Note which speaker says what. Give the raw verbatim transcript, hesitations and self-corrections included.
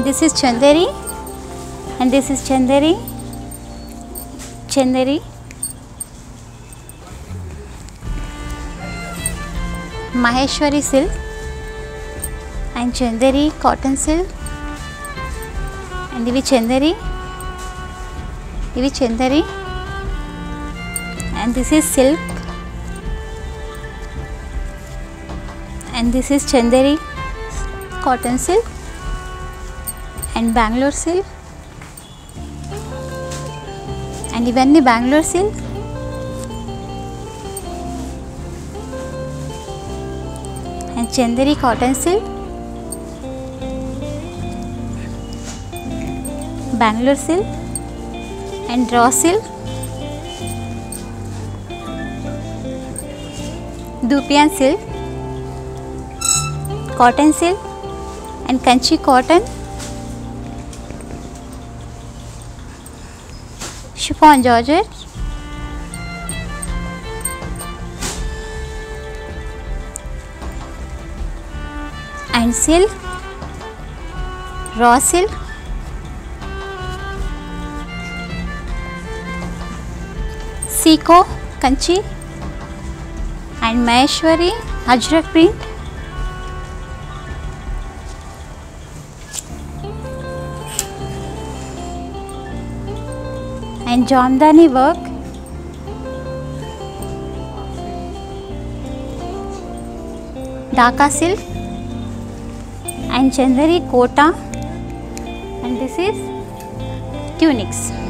Speaker 1: this is Chanderi, and this is Chanderi, Chanderi, Maheshwari silk, and Chanderi cotton silk, and ivi Chanderi, ivi Chanderi, and this is silk, and this is Chanderi cotton silk and Bangalore silk, and ivanni Bangalore silk, and Chanderi cotton silk, Bangalore silk, and raw silk, Dupian silk, cotton silk, and Kanchi cotton, chiffon georgette, and silk, raw silk, Siko, Kanchi, and Maheshwari Ajrak print, and Jamdani work, Dhaka silk, and Chanderi kota, and this is tunics.